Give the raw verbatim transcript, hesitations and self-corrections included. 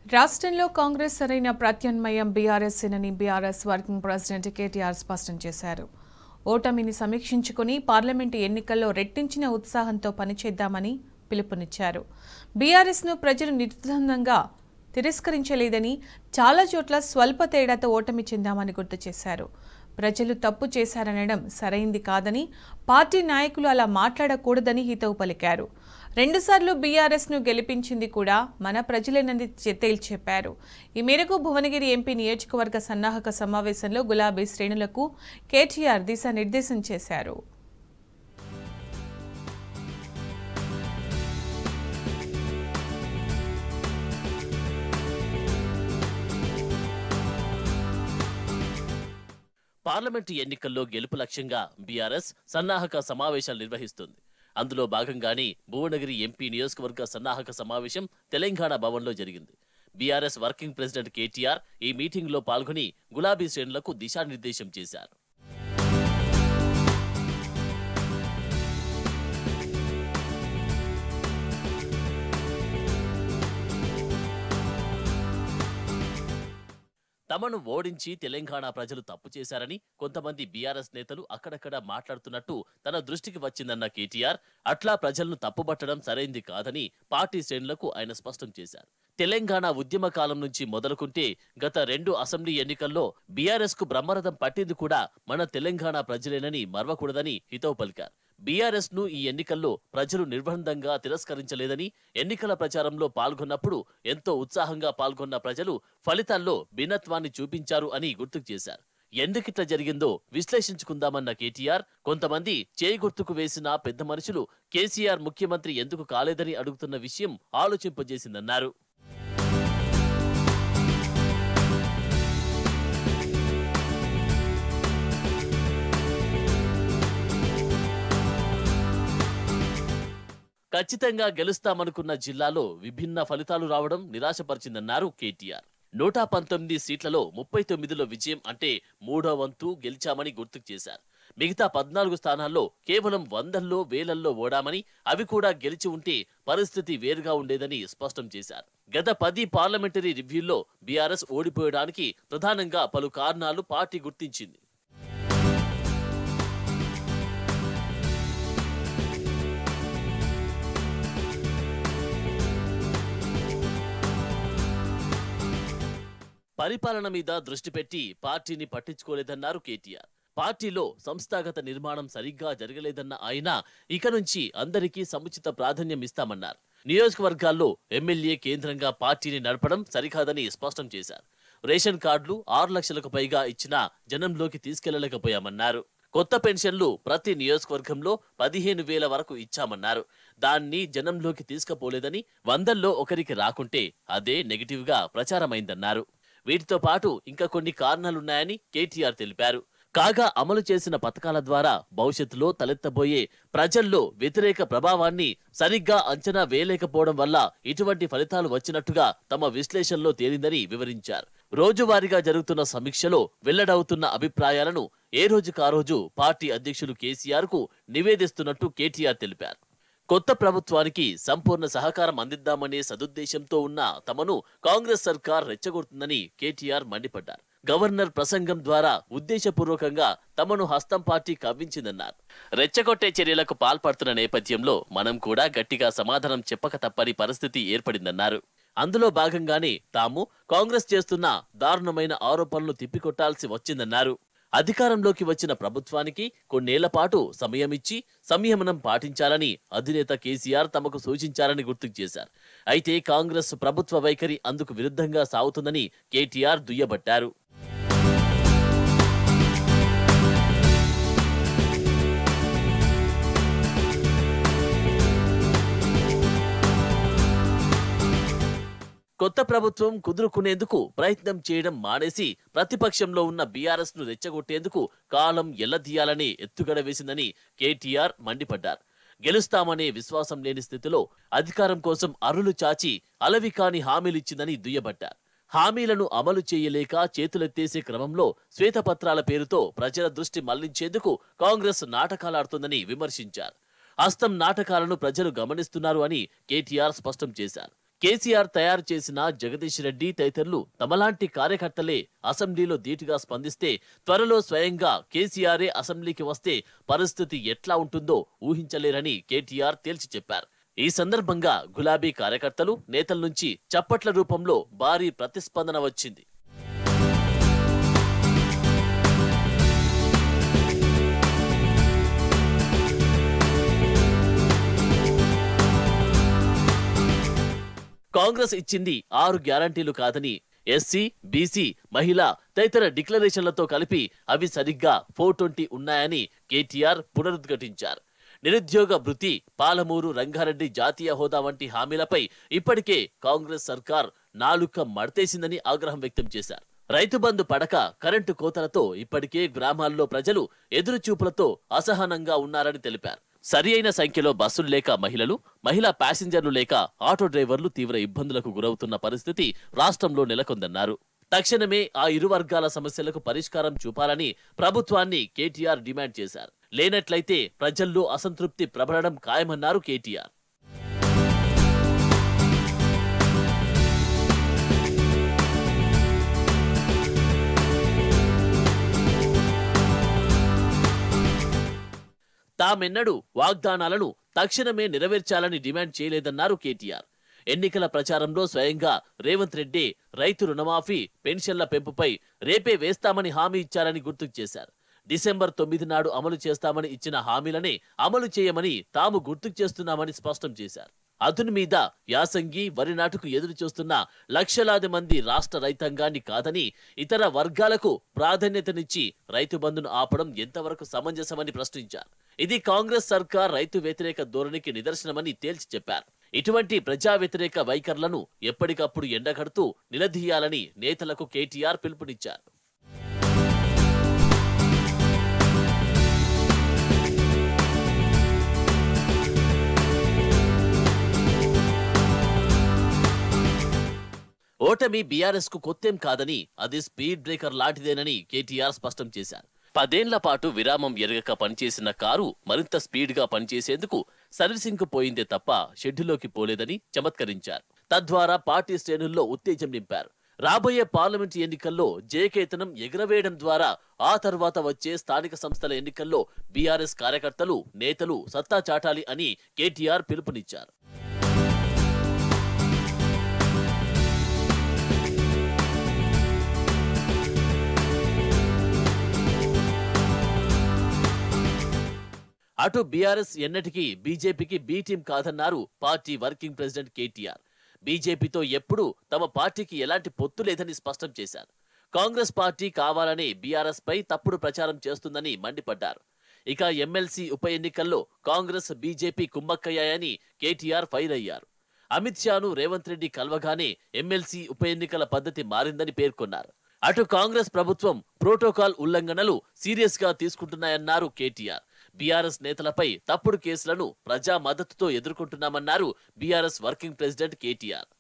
రాష్ట్రంలో కాంగ్రెస్ సరైన ప్రత్యామ్నాయం బీఆర్ఎస్ సేనని బీఆర్ఎస్ వర్కింగ్ ప్రెసిడెంట్ కేటీఆర్ స్పష్టం చేశారు. ఓటమిని సమీక్షించుకుని పార్లమెంటు ఎన్నికల్లో రెట్టించిన ఉత్సాహంతో పనిచేద్దామని పిలుపునిచ్చారు. బీఆర్ఎస్ను ప్రజలు నిర్ద్వందంగా తిరస్కరించలేదని, చాలా చోట్ల స్వల్ప తేడాతో ఓటమి చెందామని గుర్తు చేశారు. ప్రజలు తప్పు చేశారనడం సరైంది కాదని, పార్టీ నాయకులు అలా మాట్లాడకూడదని హితవు పలికారు. రెండుసార్లు బీఆర్ఎస్ను గెలిపించింది కూడా మన ప్రజలేనని తేల్చి చెప్పారు. ఈ మేరకు భువనగిరి ఎంపీ నియోజకవర్గ సన్నాహక సమావేశంలో గులాబీ శ్రేణులకు కేటీఆర్ దిశానిర్దేశం చేశారు. పార్లమెంటు ఎన్నికల్లో గెలుపు లక్ష్యంగా బీఆర్ఎస్ సన్నాహక సమావేశాలు నిర్వహిస్తుంది. అందులో భాగంగానే భువనగిరి ఎంపీ నియోజకవర్గ సన్నాహక సమావేశం తెలంగాణ భవన్లో జరిగింది. బీఆర్ఎస్ వర్కింగ్ ప్రెసిడెంట్ కేటీఆర్ ఈ మీటింగ్లో పాల్గొని గులాబీ శ్రేణులకు దిశానిర్దేశం చేశారు. తమను ఓడించి తెలంగాణ ప్రజలు తప్పు చేశారని కొంతమంది బీఆర్ఎస్ నేతలు అక్కడక్కడ మాట్లాడుతున్నట్టు తన దృష్టికి వచ్చిందన్న కేటీఆర్, అట్లా ప్రజలను తప్పుబట్టడం సరైంది కాదని పార్టీ శ్రేణులకు ఆయన స్పష్టం చేశారు. తెలంగాణ ఉద్యమ కాలం నుంచి మొదలుకుంటే గత రెండు అసెంబ్లీ ఎన్నికల్లో బీఆర్ఎస్ కు బ్రహ్మరథం పట్టింది కూడా మన తెలంగాణ ప్రజలేనని మరవకూడదని హితవు పలికారు. బీఆర్ఎస్ ను ఈ ఎన్నికల్లో ప్రజలు నిర్బంధంగా తిరస్కరించలేదని, ఎన్నికల ప్రచారంలో పాల్గొన్నప్పుడు ఎంతో ఉత్సాహంగా పాల్గొన్న ప్రజలు ఫలితాల్లో భిన్నత్వాన్ని చూపించారు అని గుర్తుకు చేశారు. ఎందుకిట్లా జరిగిందో విశ్లేషించుకుందామన్న కేటీఆర్, కొంతమంది చేయి గుర్తుకు వేసిన పెద్ద మనుషులు కేసీఆర్ ముఖ్యమంత్రి ఎందుకు కాలేదని అడుగుతున్న విషయం ఆలోచింపజేసిందన్నారు. ఖచ్చితంగా గెలుస్తామనుకున్న జిల్లాలో విభిన్న ఫలితాలు రావడం నిరాశపరిచిందన్నారు కేటీఆర్. నూట పంతొమ్మిది సీట్లలో ముప్పై తొమ్మిదిలో విజయం అంటే మూడో వంతు గెలిచామని గుర్తుకు చేశారు. మిగతా పద్నాలుగు స్థానాల్లో కేవలం వందల్లో వేలల్లో ఓడామని, అవి కూడా గెలిచి ఉంటే పరిస్థితి వేరుగా ఉండేదని స్పష్టం చేశారు. గత పది పార్లమెంటరీ రివ్యూల్లో బీఆర్ఎస్ ఓడిపోయడానికి ప్రధానంగా పలు కారణాలు పార్టీ గుర్తించింది. పరిపాలన మీద దృష్టి పెట్టి పార్టీని పట్టించుకోలేదన్నారు కేటీఆర్. పార్టీలో సంస్థాగత నిర్మాణం సరిగ్గా జరగలేదన్న ఆయన, ఇక నుంచి అందరికీ సముచిత ప్రాధాన్యం ఇస్తామన్నారు. నియోజకవర్గాల్లో ఎమ్మెల్యే కేంద్రంగా పార్టీని నడపడం సరికాదని స్పష్టం చేశారు. రేషన్ కార్డులు ఆరు లక్షలకు పైగా ఇచ్చినా జనంలోకి తీసుకెళ్లలేకపోయామన్నారు. కొత్త పెన్షన్లు ప్రతి నియోజకవర్గంలో పదిహేను వేల వరకు ఇచ్చామన్నారు. దాన్ని జనంలోకి తీసుకుపోలేదని, వందల్లో ఒకరికి రాకుంటే అదే నెగిటివ్ గా ప్రచారమైందన్నారు. వీటితో పాటు ఇంకా కొన్ని కారణాలున్నాయని కేటీఆర్ తెలిపారు. కాగా అమలు చేసిన పథకాల ద్వారా భవిష్యత్తులో తలెత్తబోయే ప్రజల్లో వ్యతిరేక ప్రభావాన్ని సరిగ్గా అంచనా వేయలేకపోవడం వల్ల ఇటువంటి ఫలితాలు వచ్చినట్టుగా తమ విశ్లేషణలో తేలిందని వివరించారు. రోజువారీగా జరుగుతున్న సమీక్షలో వెల్లడవుతున్న అభిప్రాయాలను ఏ రోజుకారోజు పార్టీ అధ్యక్షులు కేసీఆర్ కు నివేదిస్తున్నట్టు కేటీఆర్ తెలిపారు. కొత్త ప్రభుత్వానికి సంపూర్ణ సహకారం అందిద్దామనే సదుద్దేశంతో ఉన్న తమను కాంగ్రెస్ సర్కార్ రెచ్చగొడుతుందని కేటీఆర్ మండిపడ్డారు. గవర్నర్ ప్రసంగం ద్వారా ఉద్దేశపూర్వకంగా తమను హస్తం పార్టీ కవ్వించిందన్నారు. రెచ్చగొట్టే చర్యలకు పాల్పడుతున్న నేపథ్యంలో మనం కూడా గట్టిగా సమాధానం చెప్పక తప్పని పరిస్థితి ఏర్పడిందన్నారు. అందులో భాగంగానే తాము కాంగ్రెస్ చేస్తున్న దారుణమైన ఆరోపణలు తిప్పికొట్టాల్సి వచ్చిందన్నారు. అధికారంలోకి వచ్చిన ప్రభుత్వానికి కొన్నేళ్ల పాటు సమయమిచ్చి సంయమనం పాటించాలని అధినేత కేసీఆర్ తమకు సూచించారని గుర్తుకు చేశారు. అయితే కాంగ్రెస్ ప్రభుత్వ వైఖరి అందుకు విరుద్ధంగా సాగుతుందని కేటీఆర్ దుయ్యబట్టారు. కొత్త ప్రభుత్వం కుదురుకునేందుకు ప్రయత్నం చేయడం మానేసి ప్రతిపక్షంలో ఉన్న బీఆర్ఎస్ ను రెచ్చగొట్టేందుకు కాలం ఎల్లదీయాలనే ఎత్తుగడ వేసిందని కేటీఆర్ మండిపడ్డారు. గెలుస్తామనే విశ్వాసం లేని స్థితిలో అధికారం కోసం అరులు చాచి అలవికాని హామీలిచ్చిందని దుయ్యబట్టారు. హామీలను అమలు చేయలేక చేతులెత్తేసే క్రమంలో శ్వేతపత్రాల పేరుతో ప్రజల దృష్టి మళ్లించేందుకు కాంగ్రెస్ నాటకాలాడుతోందని విమర్శించారు. హస్తం నాటకాలను ప్రజలు గమనిస్తున్నారు అని కేటీఆర్ స్పష్టం చేశారు. కేసీఆర్ తయారు చేసిన జగదీష్ రెడ్డి తదితరులు తమలాంటి కార్యకర్తలే అసెంబ్లీలో ధీటుగా స్పందిస్తే త్వరలో స్వయంగా కేసీఆరే అసెంబ్లీకి వస్తే పరిస్థితి ఎట్లా ఉంటుందో ఊహించలేరని కేటీఆర్ తేల్చి చెప్పారు. ఈ సందర్భంగా గులాబీ కార్యకర్తలు నేతల నుంచి చప్పట్ల రూపంలో భారీ ప్రతిస్పందన వచ్చింది. కాంగ్రెస్ ఇచ్చింది ఆరు గ్యారంటీలు కాదని ఎస్సీ, బీసీ, మహిళా తదితర డిక్లరేషన్లతో కలిపి అవి సరిగ్గా ఫోర్ ట్వంటీ ఉన్నాయని కేటీఆర్ పునరుద్ఘాటించారు. నిరుద్యోగ భృతి, పాలమూరు రంగారెడ్డి జాతీయ హోదా వంటి హామీలపై ఇప్పటికే కాంగ్రెస్ సర్కార్ నాలుక మడతేసిందని ఆగ్రహం వ్యక్తం చేశారు. రైతు బంధు పడక, కరెంటు కోతలతో ఇప్పటికే గ్రామాల్లో ప్రజలు ఎదురుచూపులతో అసహనంగా ఉన్నారని తెలిపారు. సరి అయిన సంఖ్యలో బస్సులు లేక మహిళలు, మహిళా ప్యాసింజర్లు లేక ఆటో డ్రైవర్లు తీవ్ర ఇబ్బందులకు గురవుతున్న పరిస్థితి రాష్ట్రంలో నెలకొందన్నారు. తక్షణమే ఆ ఇరు వర్గాల సమస్యలకు పరిష్కారం చూపాలని ప్రభుత్వాన్ని కేటీఆర్ డిమాండ్ చేశారు. లేనట్లయితే ప్రజల్లో అసంతృప్తి ప్రబలడం ఖాయమన్నారు కేటీఆర్. తామెన్నడూ వాగ్దానాలను తక్షణమే నెరవేర్చాలని డిమాండ్ చేయలేదన్నారు కేటీఆర్. ఎన్నికల ప్రచారంలో స్వయంగా రేవంత్ రెడ్డి రైతు రుణమాఫీ, పెన్షన్ల పెంపుపై రేపే వేస్తామని హామీ ఇచ్చారని గుర్తు చేశారు. డిసెంబర్ తొమ్మిది నాడు అమలు చేస్తామని ఇచ్చిన హామీలనే అమలు చేయమని తాము గుర్తు చేస్తున్నామని స్పష్టం చేశారు. అదును మీద యాసంగి, వరి నాటుకు ఎదురు చూస్తున్న లక్షలాది మంది రాష్ట్ర రైతాంగాన్ని కాదని ఇతర వర్గాలకు ప్రాధాన్యతనిచ్చి రైతు బంధును ఆపడం ఎంతవరకు సమంజసమని ప్రశ్నించారు. ఇది కాంగ్రెస్ సర్కార్ రైతు వ్యతిరేక ధోరణికి నిదర్శనమని తేల్చి చెప్పారు. ఇటువంటి ప్రజా వ్యతిరేక వైఖరులను ఎప్పటికప్పుడు ఎండగడుతూ నిలదీయాలని నేతలకు కేటీఆర్ పిలుపునిచ్చారు. ఓటమి బీఆర్ఎస్ కు కొత్తేం కాదని, అది స్పీడ్ బ్రేకర్ లాంటిదేనని కేటీఆర్ స్పష్టం చేశారు. పదేండ్ల పాటు విరామం ఎరగక పనిచేసిన కారు మరింత స్పీడ్ గా పనిచేసేందుకు సర్వీసింగ్ కు పోయిందే తప్ప షెడ్యూల్లోకి పోలేదని చమత్కరించారు. తద్వారా పార్టీ శ్రేణుల్లో ఉత్తేజం నింపారు. రాబోయే పార్లమెంట్ ఎన్నికల్లో జయకేతనం ఎగురవేయడం ద్వారా ఆ తర్వాత వచ్చే స్థానిక సంస్థల ఎన్నికల్లో బీఆర్ఎస్ కార్యకర్తలు, నేతలు సత్తా చాటాలి అని కేటీఆర్ పిలుపునిచ్చారు. అటు బీఆర్ఎస్ ఎన్నటికీ బీజేపీకి బీ టీం కాదన్నారు పార్టీ వర్కింగ్ ప్రెసిడెంట్ కేటీఆర్. బీజేపీతో ఎప్పుడూ తమ పార్టీకి ఎలాంటి పొత్తు లేదని స్పష్టం చేశారు. కాంగ్రెస్ పార్టీ కావాలనే బీఆర్ఎస్ పై తప్పుడు ప్రచారం చేస్తుందని మండిపడ్డారు. ఇక ఎమ్మెల్సీ ఉప ఎన్నికల్లో కాంగ్రెస్, బీజేపీ కుమ్మక్కయ్యాయని కేటీఆర్ ఫైర్ అయ్యారు. అమిత్ షాను రేవంత్ రెడ్డి కలవగానే ఎమ్మెల్సీ ఉప ఎన్నికల పద్ధతి మారిందని పేర్కొన్నారు. అటు కాంగ్రెస్ ప్రభుత్వం ప్రోటోకాల్ ఉల్లంఘనలు సీరియస్ గా తీసుకుంటున్నాయన్నారు కేటీఆర్. బీఆర్ఎస్ నేతలపై తప్పుడు కేసులను ప్రజా మద్దతుతో ఎదుర్కొంటున్నామన్నారు బీఆర్ఎస్ వర్కింగ్ ప్రెసిడెంట్ కేటీఆర్.